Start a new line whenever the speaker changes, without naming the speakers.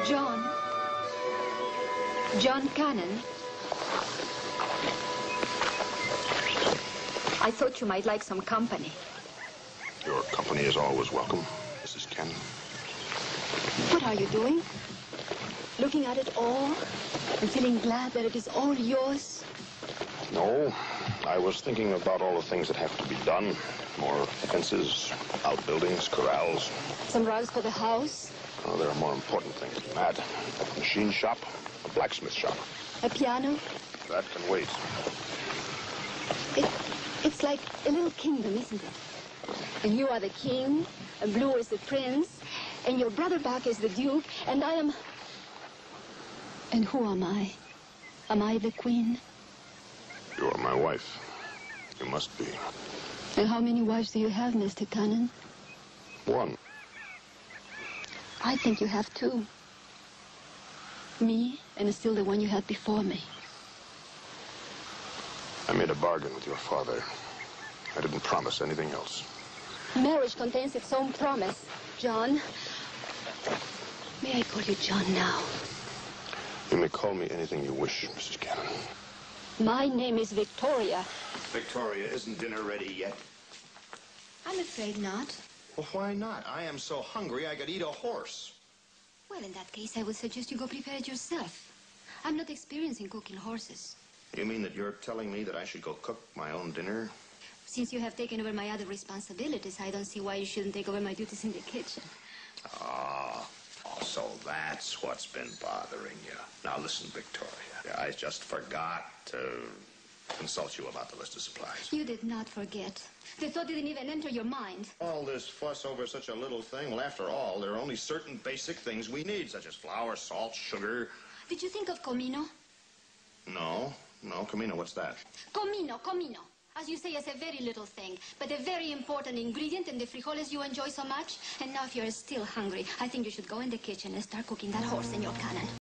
John. John Cannon. I thought you might like some company.
Your company is always welcome, Mrs. Cannon.
What are you doing? Looking at it all and feeling glad that it is all yours?
No, I was thinking about all the things that have to be done. More fences, outbuildings, corrals.
Some rugs for the house?
Oh, there are more important things than that. A machine shop, a blacksmith shop.
A piano?
That can wait.
It's like a little kingdom, isn't it? And you are the king, and Blue is the prince, and your brother Buck is the duke, and I am... And who am I? Am I the queen?
You are my wife. You must be.
And how many wives do you have, Mr. Cannon?
One.
I think you have two. Me, and still the one you had before me.
I made a bargain with your father. I didn't promise anything else.
Marriage contains its own promise, John. May I call you John now?
You may call me anything you wish, Mrs. Cannon.
My name is Victoria.
Victoria, isn't dinner ready yet?
I'm afraid not.
Well, why not? I am so hungry I could eat a horse.
Well, in that case, I would suggest you go prepare it yourself. I'm not experienced in cooking horses.
You mean that you're telling me that I should go cook my own dinner?
Since you have taken over my other responsibilities, I don't see why you shouldn't take over my duties in the kitchen.
Oh, so that's what's been bothering you. Now listen, Victoria. I just forgot to consult you about the list of supplies.
You did not forget. The thought didn't even enter your mind.
All this fuss over such a little thing. Well, after all, there are only certain basic things we need, such as flour, salt, sugar.
Did you think of comino?
No, Camino, what's that?
Comino. As you say, it's a very little thing, but a very important ingredient in the frijoles you enjoy so much. And now if you're still hungry, I think you should go in the kitchen and start cooking that horse in your cannon.